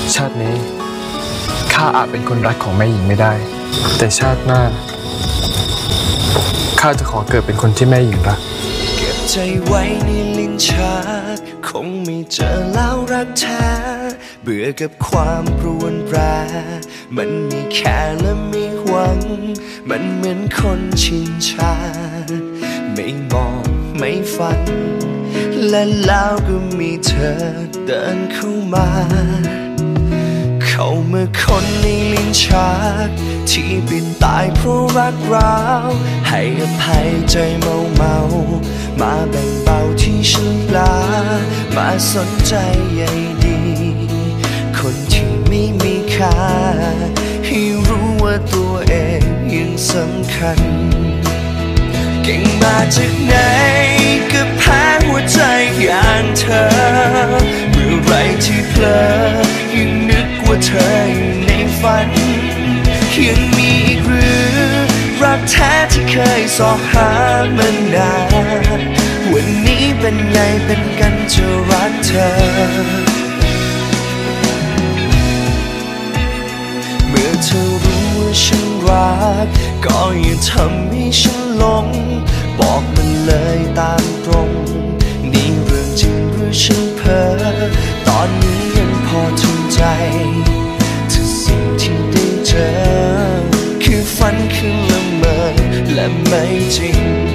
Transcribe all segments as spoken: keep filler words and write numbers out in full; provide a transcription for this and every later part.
ชาตินี้ข้าอาจเป็นคนรักของแม่หญิงไม่ได้แต่ชาติหน้าข้าจะขอเกิดเป็นคนที่แม่หญิงรักเก็บใจไว้ในลิ้นชักคงไม่เจอแล้วรักแท้เบื่อกับความปรวนแปรมันมีแค่และไม่หวังมันเหมือนคนชินชาไม่มองไม่ฝันและแล้วก็มีเธอเดินเข้ามาเข้ามาคนในลิ้นชักที่เป็นตายเพราะรักร้าวให้อภัยใจเมาเมามาแบ่งเบาที่ฉันลามาสนใจใยดีคนที่ไม่มีค่าให้รู้ว่าตัวเองยังสำคัญเก่งมาจากไหนก็แพ้หัวใจอย่างเธอเมื่อไรที่เพลอยังนึกว่าเธออยู่ในฝันยังมีอีกหรือรักแท้ที่เคยสอหามานานวันนี้เป็นไงเป็นกันจะรักเธอเมื่อเธอรู้ว่าฉันรักก็อย่าทำให้ฉันหลงบอกมันเลยตามตรงนี่เรื่องจริงหรือฉันเพ้อตอนนี้ยังพอทนใจถ้าสิ่งที่ได้เจอคือฝันคือละเมอและไม่จริง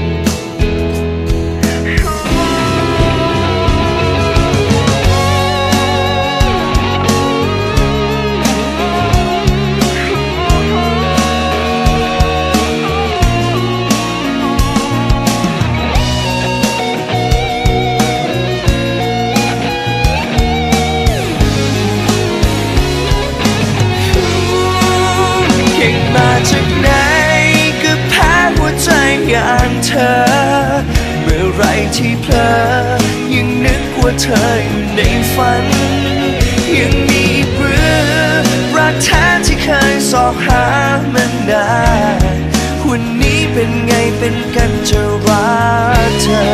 มาจากไหนก็แพ้หัวใจอย่างเธอเมื่อไรที่เพลอยังนึกว่าเธออยู่ในฝันยังมีหรือรักแท้ที่เคยสอหามานานวันนี้เป็นไงเป็นกันจะรักเธอ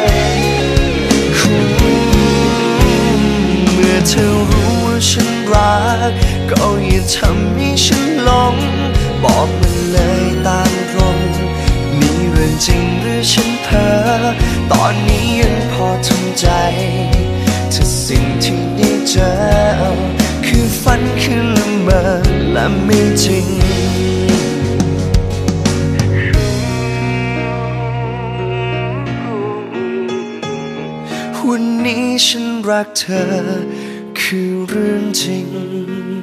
เมื่อเธอรู้ว่าฉันรักก็อย่าทำให้ฉันหลงบอกมันเลยตามตรงนี่เรื่องจริงหรือฉันเพ้อตอนนี้ยังพอทำใจถ้าสิ่งที่ได้เจอคือฝันคือละเมอและไม่จริงวันนี้ฉันรักเธอคือเรื่องจริง